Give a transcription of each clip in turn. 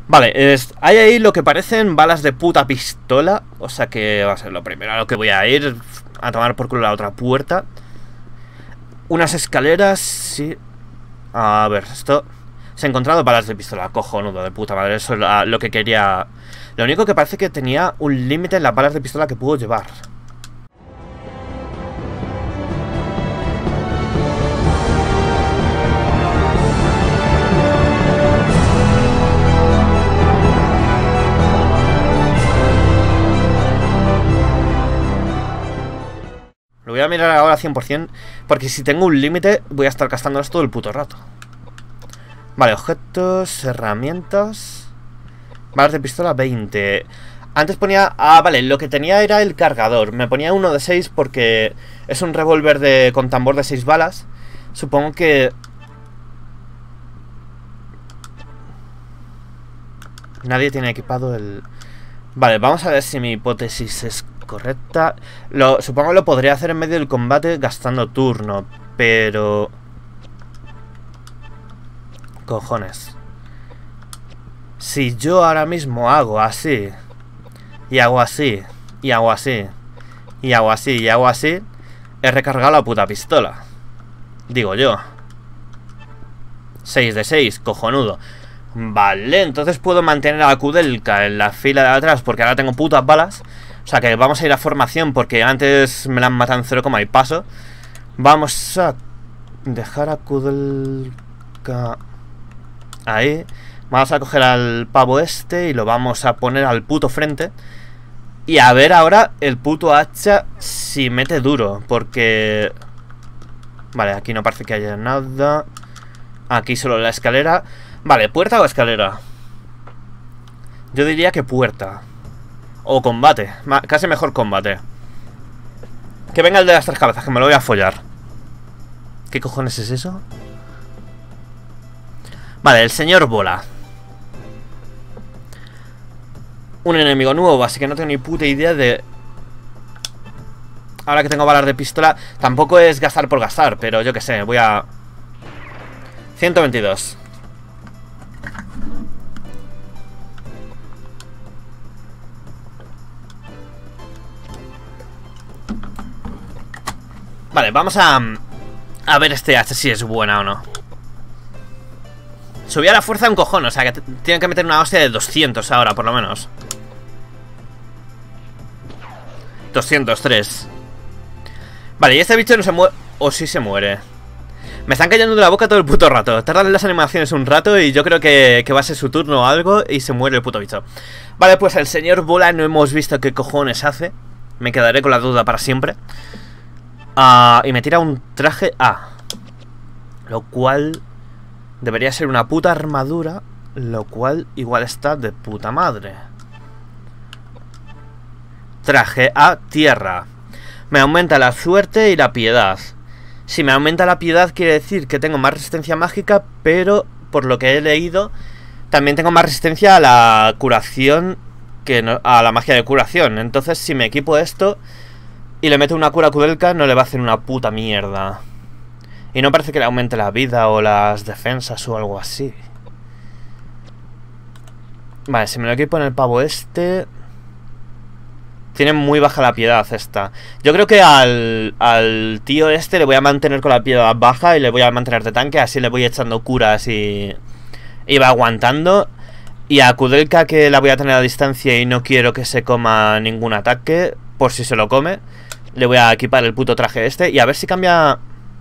Vale, hay ahí lo que parecen balas de puta pistola. O sea que va a ser lo primero a lo que voy a ir. A tomar por culo la otra puerta. Unas escaleras, sí. A ver, esto... Se han encontrado balas de pistola, cojonudo, de puta madre. Eso es lo que quería... Lo único que parece que tenía un límite en las balas de pistola que puedo llevar. Lo voy a mirar ahora 100%, porque si tengo un límite voy a estar gastándolos todo el puto rato. Vale, objetos, herramientas. Balas de pistola 20. Antes ponía... Ah, vale, lo que tenía era el cargador. Me ponía uno de 6 porque es un revólver con tambor de 6 balas. Supongo que... Nadie tiene equipado el... Vale, vamos a ver si mi hipótesis es correcta. Supongo que lo podría hacer en medio del combate gastando turno, pero... Cojones. Si yo ahora mismo hago así, y hago así, y hago así, y hago así, y hago así, he recargado la puta pistola. Digo yo. 6 de 6, cojonudo. Vale, entonces puedo mantener a Kudelka en la fila de atrás porque ahora tengo putas balas. O sea que vamos a ir a formación porque antes me la han matado en 0, y paso. Vamos a dejar a Kudelka ahí. Vamos a coger al pavo este y lo vamos a poner al puto frente. Y a ver ahora el puto hacha si mete duro, porque... Vale, aquí no parece que haya nada. Aquí solo la escalera. Vale, ¿puerta o escalera? Yo diría que puerta. O combate, casi mejor combate. Que venga el de las 3 cabezas, que me lo voy a follar. ¿Qué cojones es eso? Vale, el señor bola. Un enemigo nuevo, así que no tengo ni puta idea de... Ahora que tengo balas de pistola, tampoco es gastar por gastar, pero yo que sé, voy a... 122. Vale, vamos a ver este hacha si es buena o no. Subí a la fuerza un cojón, o sea que tienen que meter una hostia de 200 ahora, por lo menos. 203. Vale, y este bicho no se muere. O sí se muere. Me están cayendo de la boca todo el puto rato. Tardan las animaciones un rato y yo creo que va a ser su turno o algo y se muere el puto bicho. Vale, pues el señor bola no hemos visto qué cojones hace. Me quedaré con la duda para siempre. Y me tira un traje A. Lo cual debería ser una puta armadura. Lo cual igual está de puta madre. Traje A, tierra. Me aumenta la suerte y la piedad. Si me aumenta la piedad quiere decir que tengo más resistencia mágica, pero por lo que he leído también tengo más resistencia a la curación que no, a la magia de curación. Entonces si me equipo esto y le meto una cura a Kudelka, no le va a hacer una puta mierda. Y no parece que le aumente la vida o las defensas o algo así. Vale, si me lo equipo en el pavo este... Tiene muy baja la piedad esta. Yo creo que al tío este le voy a mantener con la piedad baja y le voy a mantener de tanque. Así le voy echando curas y va aguantando. Y a Kudelka, que la voy a tener a distancia y no quiero que se coma ningún ataque, por si se lo come, le voy a equipar el puto traje este. Y a ver si cambia...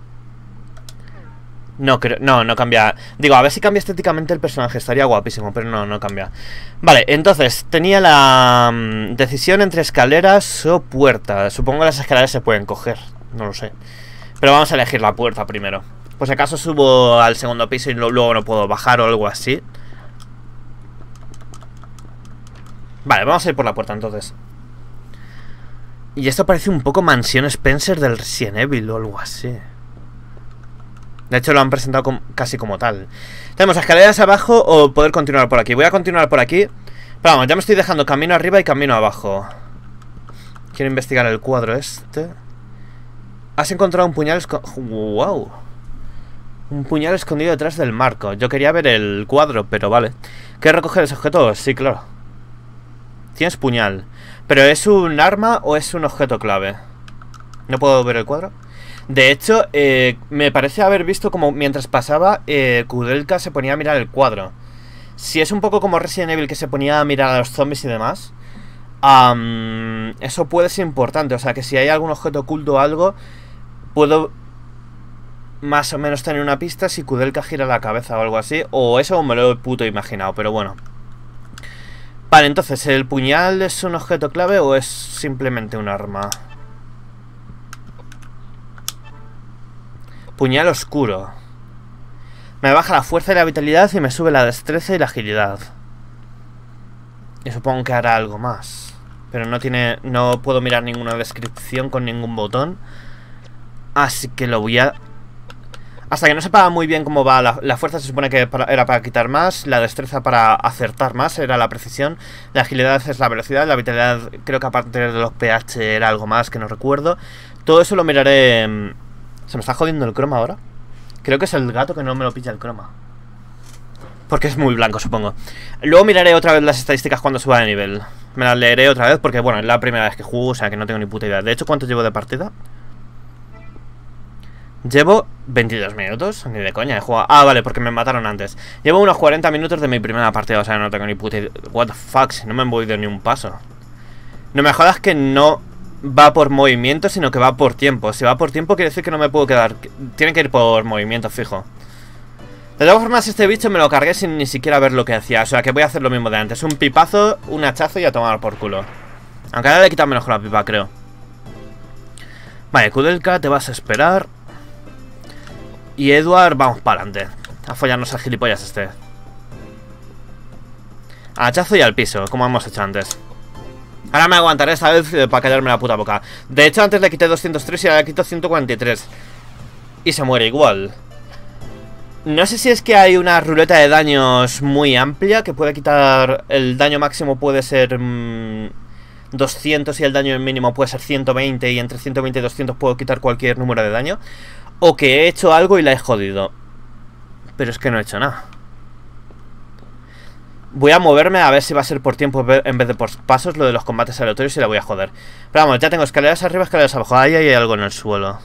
No, creo, no cambia. Digo, a ver si cambia estéticamente el personaje. Estaría guapísimo, pero no cambia. Vale, entonces, tenía la decisión entre escaleras o puertas. Supongo que las escaleras se pueden coger, no lo sé. Pero vamos a elegir la puerta primero. Pues si acaso subo al segundo piso y luego no puedo bajar o algo así. Vale, vamos a ir por la puerta entonces. Y esto parece un poco Mansión Spencer del Resident Evil o algo así. De hecho lo han presentado casi como tal. Tenemos escaleras abajo o poder continuar por aquí. Voy a continuar por aquí. Pero vamos, ya me estoy dejando camino arriba y camino abajo. Quiero investigar el cuadro este. Has encontrado un puñal escondido. ¡Wow! Un puñal escondido detrás del marco. Yo quería ver el cuadro, pero vale. ¿Qué recoger ese objeto? Sí, claro. Tienes puñal. ¿Pero es un arma o es un objeto clave? ¿No puedo ver el cuadro? De hecho, me parece haber visto como mientras pasaba, Kudelka se ponía a mirar el cuadro. Si es un poco como Resident Evil, que se ponía a mirar a los zombies y demás, eso puede ser importante. O sea, que si hay algún objeto oculto o algo, puedo más o menos tener una pista si Kudelka gira la cabeza o algo así. O eso me lo he puto imaginado, pero bueno. Vale, entonces, ¿el puñal es un objeto clave o es simplemente un arma? Puñal oscuro. Me baja la fuerza y la vitalidad y me sube la destreza y la agilidad. Y supongo que hará algo más. Pero no puedo mirar ninguna descripción con ningún botón. Así que lo voy a... Hasta que no sepa muy bien cómo va la fuerza, se supone que era para quitar más. La destreza para acertar más, era la precisión. La agilidad es la velocidad. La vitalidad, creo que aparte de los pH era algo más que no recuerdo. Todo eso lo miraré... ¿Se me está jodiendo el croma ahora? Creo que es el gato que no me lo pilla el croma. Porque es muy blanco, supongo. Luego miraré otra vez las estadísticas cuando suba de nivel. Me las leeré otra vez porque, bueno, es la primera vez que juego, o sea que no tengo ni puta idea. De hecho, ¿cuánto llevo de partida? Llevo 22 minutos, ni de coña he jugado. Ah, vale, porque me mataron antes. Llevo unos 40 minutos de mi primera partida, o sea, no tengo ni puta idea. What the fuck, si no me he movido ni un paso. No me jodas que no va por movimiento, sino que va por tiempo. Si va por tiempo quiere decir que no me puedo quedar. Tiene que ir por movimiento fijo. De todas formas, este bicho me lo cargué sin ni siquiera ver lo que hacía. O sea, que voy a hacer lo mismo de antes. Un pipazo, un hachazo y a tomar por culo. Aunque ahora le he quitado menos con la pipa, creo. Vale, Kudelka, te vas a esperar. Y Edward, vamos para adelante. A follarnos al gilipollas este. Hachazo y al piso, como hemos hecho antes. Ahora me aguantaré esta vez para callarme la puta boca. De hecho, antes le quité 203 y ahora le quito 143. Y se muere igual. No sé si es que hay una ruleta de daños muy amplia, que puede quitar... El daño máximo puede ser 200 y el daño mínimo puede ser 120. Y entre 120 y 200 puedo quitar cualquier número de daño. O que he hecho algo y la he jodido. Pero es que no he hecho nada. Voy a moverme a ver si va a ser por tiempo en vez de por pasos lo de los combates aleatorios y la voy a joder. Pero vamos, ya tengo escaleras arriba, escaleras abajo. Ahí hay algo en el suelo.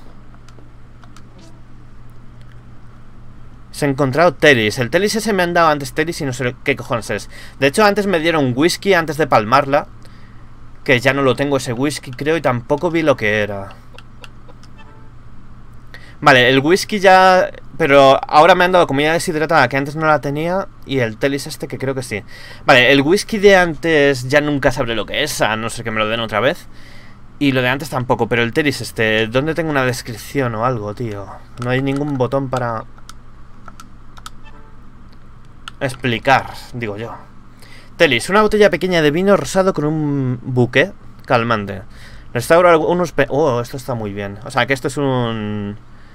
Se ha encontrado Telis. El Telis ese me han dado antes Telis y no sé qué cojones es. De hecho, antes me dieron whisky antes de palmarla. Que ya no lo tengo ese whisky, creo, y tampoco vi lo que era. Vale, el whisky ya... Pero ahora me han dado comida deshidratada que antes no la tenía. Y el Telis este que creo que sí. Vale, el whisky de antes ya nunca sabré lo que es, a no ser que me lo den otra vez. Y lo de antes tampoco, pero el Telis este... ¿Dónde tengo una descripción o algo, tío? No hay ningún botón para... explicar, digo yo. Telis, una botella pequeña de vino rosado con un buque calmante. Restaura algunos... Oh, esto está muy bien. O sea, que esto es un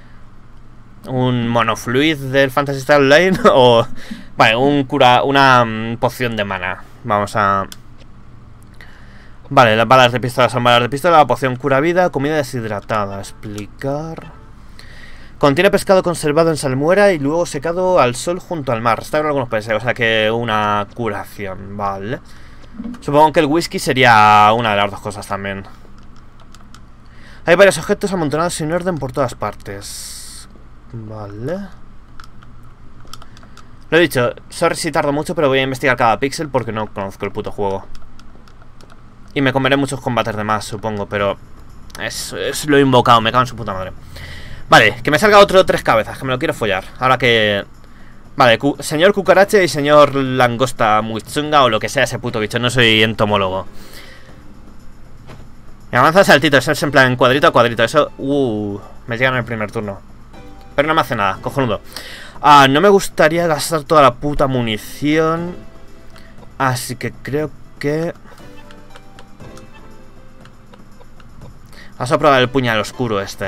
monofluid del Phantasy Star Online o... Vale, una poción de mana. Vamos a... Vale, las balas de pistola son balas de pistola. La poción cura vida, comida deshidratada. Explicar... Contiene pescado conservado en salmuera y luego secado al sol junto al mar. Restaura algunos peces, o sea que una curación, vale. Supongo que el whisky sería una de las dos cosas también. Hay varios objetos amontonados sin orden por todas partes. Vale. Lo he dicho, sorry si tardo mucho, pero voy a investigar cada píxel porque no conozco el puto juego. Y me comeré muchos combates de más, supongo, pero... Es lo invocado, me cago en su puta madre. Vale, que me salga otro 3 cabezas, que me lo quiero follar. Ahora que... Vale, señor cucaracha y señor langosta muy chunga o lo que sea ese puto bicho, no soy entomólogo. Me avanza saltito, eso es en plan cuadrito a cuadrito, eso... me llega en el primer turno. Pero no me hace nada, cojonudo. No me gustaría gastar toda la puta munición. Así que creo que... Vamos a probar el puñal oscuro este.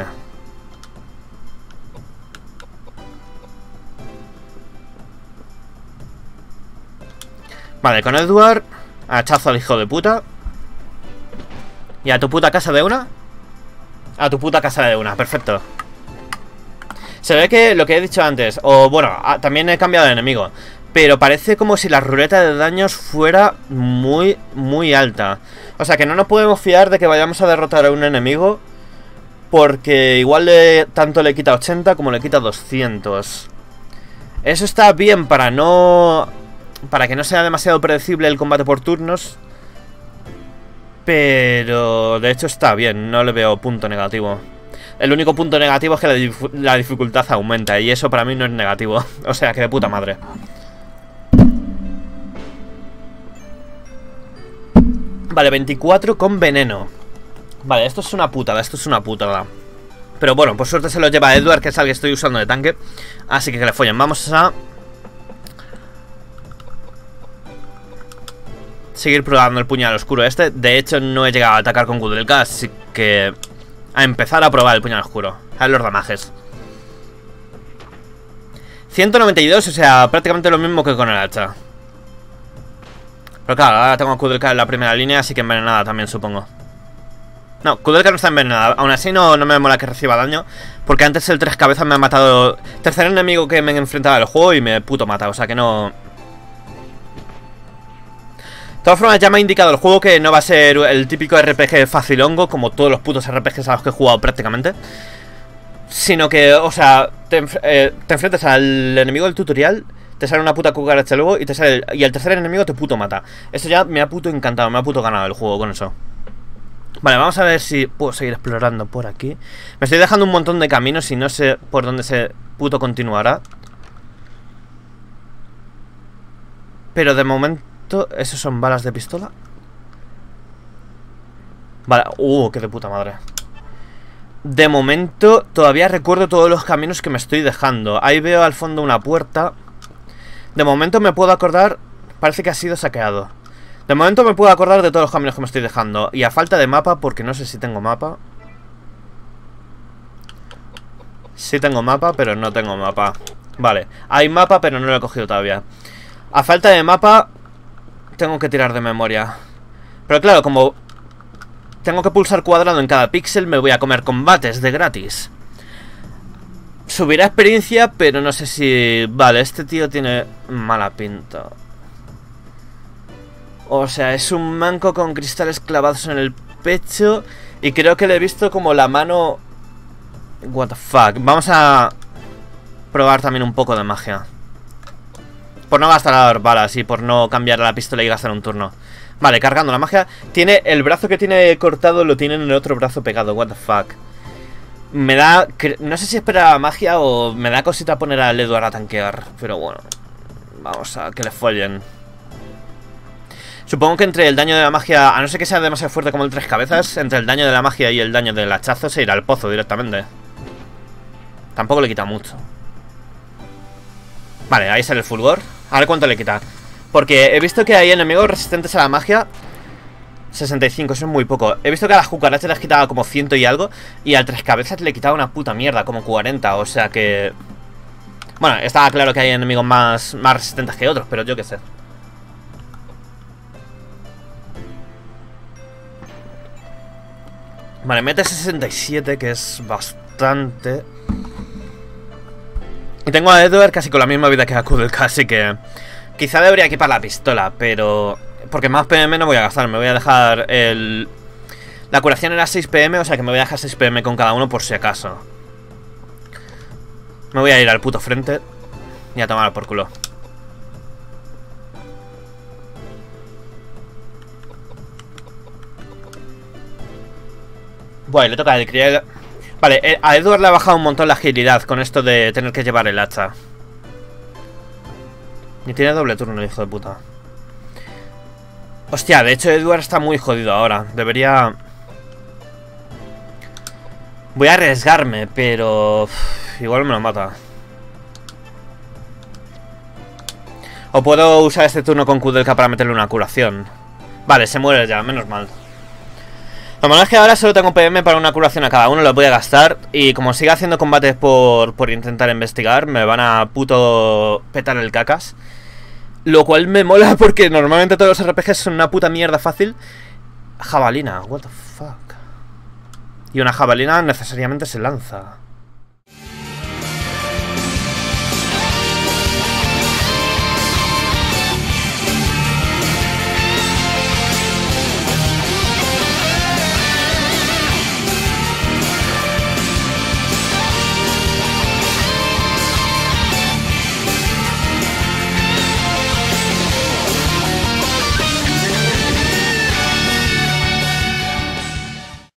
Vale, con Edward. Hachazo al hijo de puta. ¿Y a tu puta casa de una? A tu puta casa de una, perfecto. Se ve que lo que he dicho antes, o bueno, también he cambiado de enemigo. Pero parece como si la ruleta de daños fuera muy, muy alta. O sea que no nos podemos fiar de que vayamos a derrotar a un enemigo, porque igual tanto le quita 80 como le quita 200. Eso está bien para que no sea demasiado predecible el combate por turnos. Pero de hecho está bien, no le veo punto negativo. El único punto negativo es que la dificultad aumenta, y eso para mí no es negativo. O sea que de puta madre. Vale, 24 con veneno. Vale, esto es una putada, Pero bueno, por suerte se lo lleva Edward, que es el que estoy usando de tanque. Así que le follen. Vamos a seguir probando el puñal oscuro este. De hecho, no he llegado a atacar con Kudelka, así que a empezar a probar el puñal oscuro. A ver los damajes. 192, o sea, prácticamente lo mismo que con el hacha. Pero claro, ahora tengo a Kudelka en la primera línea, así que envenenada también, supongo. No, Kudelka no está envenenada. Aún así no me mola que reciba daño, porque antes el 3 cabezas me ha matado. Tercer enemigo que me enfrentaba al juego y me puto mata, o sea que no. De todas formas, ya me ha indicado el juego que no va a ser el típico RPG facilongo, como todos los putos RPGs a los que he jugado prácticamente. Sino que, o sea, te enfrentas al enemigo del tutorial, te sale una puta cucaracha luego y y el tercer enemigo te puto mata. Eso ya me ha puto encantado, me ha puto ganado el juego con eso. Vale, vamos a ver si puedo seguir explorando por aquí. Me estoy dejando un montón de caminos y no sé por dónde se puto continuará. Pero de momento, ¿esos son balas de pistola? Vale, qué de puta madre. De momento, todavía recuerdo todos los caminos que me estoy dejando. Ahí veo al fondo una puerta. De momento me puedo acordar. Parece que ha sido saqueado. De momento me puedo acordar de todos los caminos que me estoy dejando. Y a falta de mapa, porque no sé si tengo mapa. Sí tengo mapa, pero no tengo mapa. Vale, hay mapa, pero no lo he cogido todavía. A falta de mapa, tengo que tirar de memoria. Pero claro, como tengo que pulsar cuadrado en cada píxel, me voy a comer combates de gratis. Subirá experiencia, pero no sé si... Vale, este tío tiene mala pinta. O sea, es un manco con cristales clavados en el pecho. Y creo que le he visto como la mano... What the fuck. Vamos a probar también un poco de magia. Por no gastar balas y por no cambiar la pistola y gastar un turno. Vale, cargando la magia. Tiene el brazo que tiene cortado, lo tiene en el otro brazo pegado. What the fuck. Me da... No sé si espera magia o me da cosita poner al Edward a tanquear. Pero bueno, vamos a que le follen. Supongo que entre el daño de la magia, a no ser que sea demasiado fuerte como el 3 cabezas, entre el daño de la magia y el daño del hachazo se irá al pozo directamente. Tampoco le quita mucho. Vale, ahí sale el fulgor. A ver cuánto le quita. Porque he visto que hay enemigos resistentes a la magia. 65, eso es muy poco. He visto que a las cucarachas les quitaba como 100 y algo. Y al 3 cabezas le quitaba una puta mierda, como 40. O sea que... Bueno, estaba claro que hay enemigos más resistentes que otros, pero yo qué sé. Vale, mete 67, que es bastante. Y tengo a Edward casi con la misma vida que a Kudelka, así que quizá debería equipar la pistola, pero... Porque más PM no voy a gastar, me voy a dejar el... La curación era 6 PM, o sea que me voy a dejar 6 PM con cada uno por si acaso. Me voy a ir al puto frente y a tomar por culo. Bueno, le toca al criel. Vale, a Edward le ha bajado un montón la agilidad con esto de tener que llevar el hacha. Y tiene doble turno, hijo de puta. Hostia, de hecho Edward está muy jodido ahora. Debería... Voy a arriesgarme, pero... igual me lo mata. O puedo usar este turno con Kudelka para meterle una curación. Vale, se muere ya, menos mal. Lo malo es que ahora solo tengo PM para una curación a cada uno, lo voy a gastar. Y como siga haciendo combates por intentar investigar, me van a puto petar el cacas. Lo cual me mola porque normalmente todos los RPGs son una puta mierda fácil. Jabalina, what the fuck. Y una jabalina necesariamente se lanza.